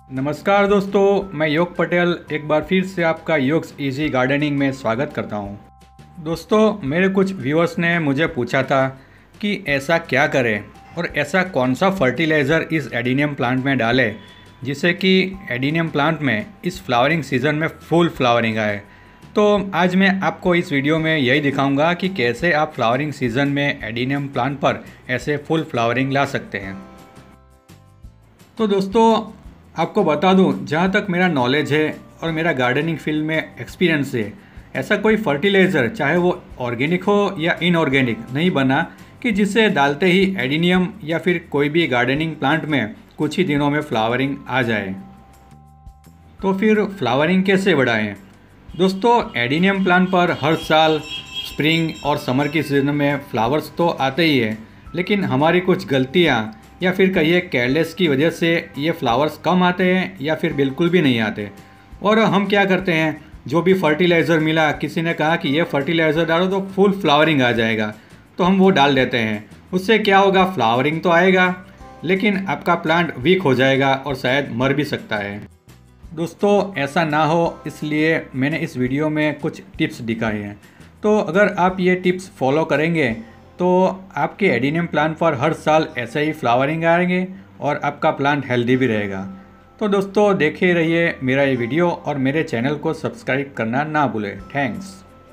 नमस्कार दोस्तों, मैं योग पटेल एक बार फिर से आपका योग्स इजी गार्डनिंग में स्वागत करता हूं। दोस्तों, मेरे कुछ व्यूअर्स ने मुझे पूछा था कि ऐसा क्या करें और ऐसा कौन सा फर्टिलाइज़र इस एडिनियम प्लांट में डालें जिससे कि एडिनियम प्लांट में इस फ्लावरिंग सीज़न में फुल फ्लावरिंग आए। तो आज मैं आपको इस वीडियो में यही दिखाऊंगा कि कैसे आप फ्लावरिंग सीज़न में एडिनियम प्लांट पर ऐसे फुल फ्लावरिंग ला सकते हैं। तो दोस्तों, आपको बता दूं, जहाँ तक मेरा नॉलेज है और मेरा गार्डनिंग फील्ड में एक्सपीरियंस है, ऐसा कोई फर्टिलाइज़र चाहे वो ऑर्गेनिक हो या इनऑर्गेनिक नहीं बना कि जिसे डालते ही एडिनियम या फिर कोई भी गार्डनिंग प्लांट में कुछ ही दिनों में फ्लावरिंग आ जाए। तो फिर फ्लावरिंग कैसे बढ़ाएं? दोस्तों, एडिनियम प्लांट पर हर साल स्प्रिंग और समर की सीज़न में फ्लावर्स तो आते ही है, लेकिन हमारी कुछ गलतियाँ या फिर कहिए केयरलेस की वजह से ये फ्लावर्स कम आते हैं या फिर बिल्कुल भी नहीं आते। और हम क्या करते हैं, जो भी फर्टिलाइज़र मिला, किसी ने कहा कि ये फर्टिलाइज़र डालो तो फुल फ्लावरिंग आ जाएगा, तो हम वो डाल देते हैं। उससे क्या होगा, फ्लावरिंग तो आएगा लेकिन आपका प्लांट वीक हो जाएगा और शायद मर भी सकता है। दोस्तों, ऐसा ना हो इसलिए मैंने इस वीडियो में कुछ टिप्स दिखाए हैं। तो अगर आप ये टिप्स फॉलो करेंगे तो आपके एडिनियम प्लांट पर हर साल ऐसे ही फ्लावरिंग आएंगे और आपका प्लांट हेल्दी भी रहेगा। तो दोस्तों, देखे रहिए मेरा ये वीडियो और मेरे चैनल को सब्सक्राइब करना ना भूलें। थैंक्स।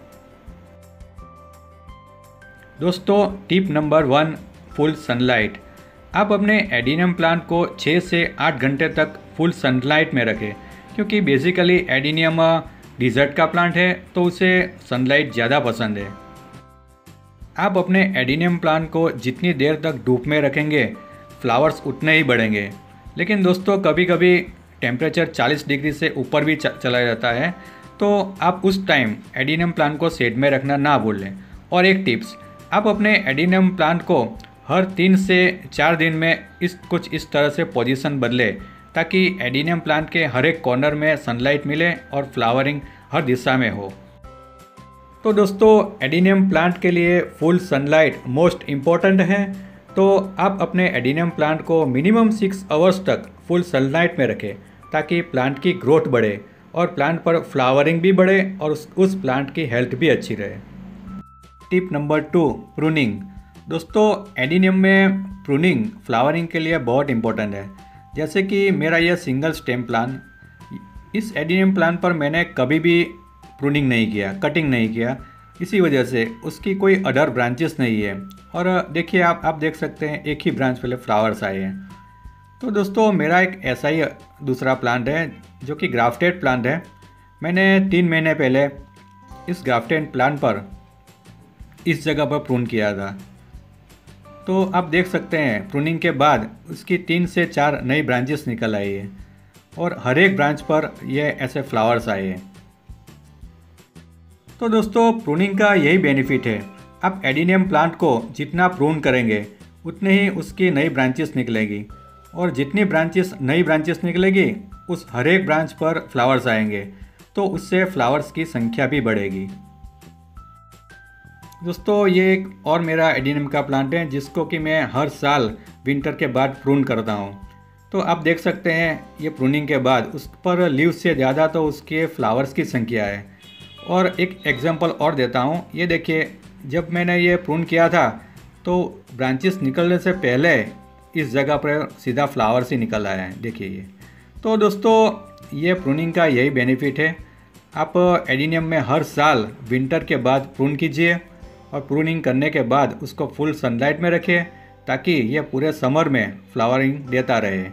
दोस्तों, टिप नंबर 1, फुल सनलाइट। आप अपने एडिनियम प्लांट को 6 से 8 घंटे तक फुल सनलाइट में रखें, क्योंकि बेसिकली एडिनियम डिज़र्ट का प्लांट है तो उसे सनलाइट ज़्यादा पसंद है। आप अपने एडिनियम प्लांट को जितनी देर तक धूप में रखेंगे फ्लावर्स उतने ही बढ़ेंगे। लेकिन दोस्तों, कभी कभी टेम्परेचर 40 डिग्री से ऊपर भी चला जाता है, तो आप उस टाइम एडिनियम प्लांट को शेड में रखना ना भूलें। और एक टिप्स, आप अपने एडिनियम प्लांट को हर 3 से 4 दिन में कुछ इस तरह से पोजीशन बदले, ताकि एडिनियम प्लांट के हर एक कॉर्नर में सनलाइट मिले और फ्लावरिंग हर दिशा में हो। तो दोस्तों, एडिनियम प्लांट के लिए फुल सनलाइट मोस्ट इम्पॉर्टेंट है। तो आप अपने एडिनियम प्लांट को मिनिमम 6 आवर्स तक फुल सनलाइट में रखें, ताकि प्लांट की ग्रोथ बढ़े और प्लांट पर फ्लावरिंग भी बढ़े और उस प्लांट की हेल्थ भी अच्छी रहे। Tip number 2, pruning. दोस्तों, एडिनियम में प्रूनिंग फ्लावरिंग के लिए बहुत इंपॉर्टेंट है। जैसे कि मेरा यह सिंगल स्टेम प्लांट, इस एडिनियम प्लांट पर मैंने कभी भी प्रूनिंग नहीं किया, कटिंग नहीं किया, इसी वजह से उसकी कोई अदर ब्रांचेस नहीं है। और देखिए, आप देख सकते हैं एक ही ब्रांच पहले फ्लावर्स आए हैं। तो दोस्तों, मेरा एक ऐसा ही दूसरा प्लांट है जो कि ग्राफ्टेड प्लांट है। मैंने 3 महीने पहले इस ग्राफ्टेड प्लांट पर इस जगह पर प्रून किया था। तो आप देख सकते हैं प्रूनिंग के बाद उसकी 3 से 4 नई ब्रांचेस निकल आई है और हर एक ब्रांच पर ये ऐसे फ्लावर्स आए हैं। तो दोस्तों, प्रूनिंग का यही बेनिफिट है, आप एडिनियम प्लांट को जितना प्रून करेंगे उतने ही उसकी नई ब्रांचेस निकलेगी, और जितनी नई ब्रांचेस निकलेगी उस हर एक ब्रांच पर फ्लावर्स आएंगे, तो उससे फ्लावर्स की संख्या भी बढ़ेगी। दोस्तों, ये एक और मेरा एडिनियम का प्लांट है जिसको कि मैं हर साल विंटर के बाद प्रून करता हूँ। तो आप देख सकते हैं ये प्रूनिंग के बाद उस पर लीव्स से ज़्यादा तो उसके फ्लावर्स की संख्या है। और एक एग्जांपल और देता हूँ, ये देखिए, जब मैंने ये प्रून किया था तो ब्रांचेस निकलने से पहले इस जगह पर सीधा फ्लावर्स ही निकल आया है, देखिए ये। तो दोस्तों, ये प्रूनिंग का यही बेनिफिट है। आप एडिनियम में हर साल विंटर के बाद प्रून कीजिए और प्रूनिंग करने के बाद उसको फुल सनलाइट में रखिए, ताकि ये पूरे समर में फ्लावरिंग देता रहे।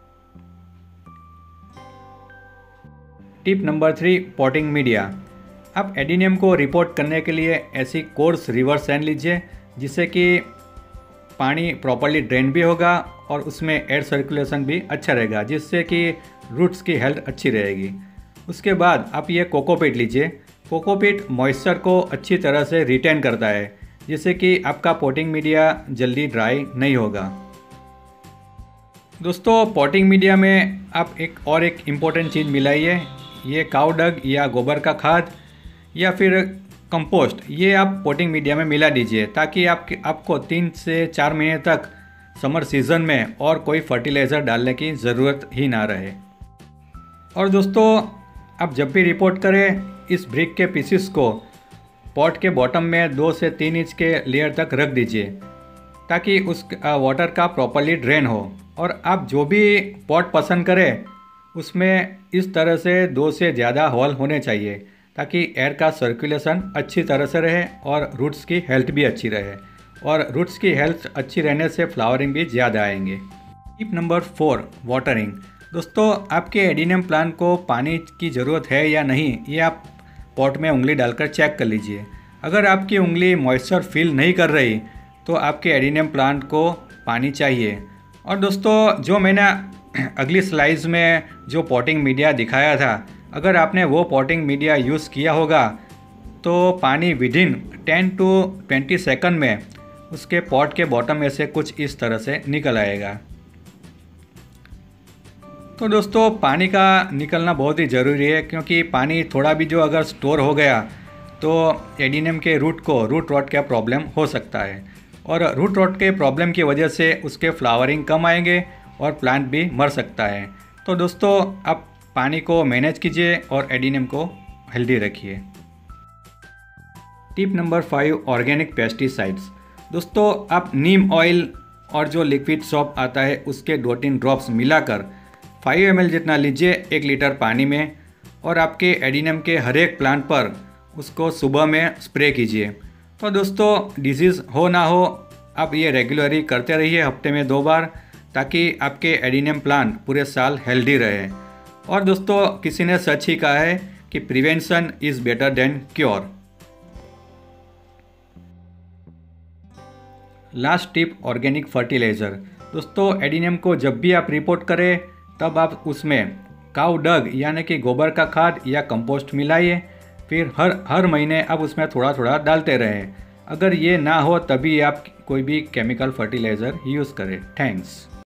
Tip number 3, potting media. आप एडिनियम को रिपोर्ट करने के लिए ऐसी कोर्स रिवर सैंड लीजिए जिससे कि पानी प्रॉपर्ली ड्रेन भी होगा और उसमें एयर सर्कुलेशन भी अच्छा रहेगा, जिससे कि रूट्स की हेल्थ अच्छी रहेगी। उसके बाद आप ये कोकोपीट लीजिए। कोकोपीट मॉइस्चर को अच्छी तरह से रिटेन करता है, जिससे कि आपका पॉटिंग मीडिया जल्दी ड्राई नहीं होगा। दोस्तों, पॉटिंग मीडिया में आप एक इम्पॉर्टेंट चीज़ मिलाइए, ये काऊ डंग या गोबर का खाद या फिर कंपोस्ट, ये आप पॉटिंग मीडिया में मिला दीजिए, ताकि आपको 3 से 4 महीने तक समर सीज़न में और कोई फर्टिलाइज़र डालने की ज़रूरत ही ना रहे। और दोस्तों आप जब भी रिपोर्ट करें इस ब्रिक के पीसीस को पॉट के बॉटम में 2 से 3 इंच के लेयर तक रख दीजिए ताकि उस वाटर का प्रॉपरली ड्रेन हो। और आप जो भी पॉट पसंद करें उसमें इस तरह से 2 से ज़्यादा होल होने चाहिए ताकि एयर का सर्कुलेशन अच्छी तरह से रहे और रूट्स की हेल्थ भी अच्छी रहे। और रूट्स की हेल्थ अच्छी रहने से फ्लावरिंग भी ज़्यादा आएंगे। Tip number 4, watering. दोस्तों आपके एडिनियम प्लांट को पानी की ज़रूरत है या नहीं ये आप पॉट में उंगली डालकर चेक कर लीजिए। अगर आपकी उंगली मॉइस्चर फील नहीं कर रही तो आपके एडिनियम प्लांट को पानी चाहिए। और दोस्तों जो मैंने अगली स्लाइड्स में जो पॉटिंग मीडिया दिखाया था, अगर आपने वो पॉटिंग मीडिया यूज़ किया होगा तो पानी विदिन 10 to 20 सेकंड में उसके पॉट के बॉटम में से कुछ इस तरह से निकल आएगा। तो दोस्तों पानी का निकलना बहुत ही ज़रूरी है क्योंकि पानी थोड़ा भी जो अगर स्टोर हो गया तो एडिनियम के रूट रॉट का प्रॉब्लम हो सकता है और रूट रॉट के प्रॉब्लम की वजह से उसके फ्लावरिंग कम आएंगे और प्लांट भी मर सकता है। तो दोस्तों आप पानी को मैनेज कीजिए और एडिनियम को हेल्दी रखिए। Tip number 5, organic pesticides. दोस्तों आप नीम ऑयल और जो लिक्विड सोप आता है उसके 2-3 ड्रॉप्स मिलाकर 5 ml जितना लीजिए 1 लीटर पानी में और आपके एडिनियम के हर एक प्लांट पर उसको सुबह में स्प्रे कीजिए। तो दोस्तों डिजीज़ हो ना हो आप ये रेगुलरली करते रहिए हफ्ते में 2 बार ताकि आपके एडिनियम प्लांट पूरे साल हेल्दी रहे। और दोस्तों किसी ने सच ही कहा है कि prevention is better than cure. Last tip, organic fertiliser. दोस्तों एडिनियम को जब भी आप रिपोर्ट करें तब आप उसमें काऊ डग यानी कि गोबर का खाद या कंपोस्ट मिलाइए। फिर हर महीने आप उसमें थोड़ा थोड़ा डालते रहें। अगर ये ना हो तभी आप कोई भी केमिकल फर्टिलाइज़र यूज़ करें। थैंक्स।